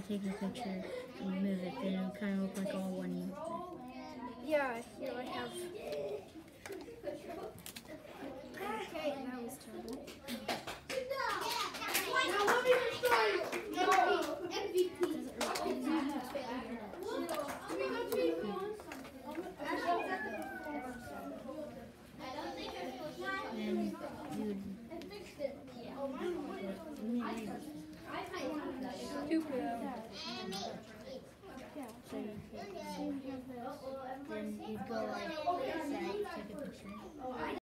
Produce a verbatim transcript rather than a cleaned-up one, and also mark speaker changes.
Speaker 1: you take a picture and move it, then it would kind of look like all one.
Speaker 2: Yeah, here I have. Okay, that was terrible.
Speaker 3: Now let me restart. No. M V P.
Speaker 1: And you would.
Speaker 2: Two for them.
Speaker 1: So you could, then you'd go like that, take a picture.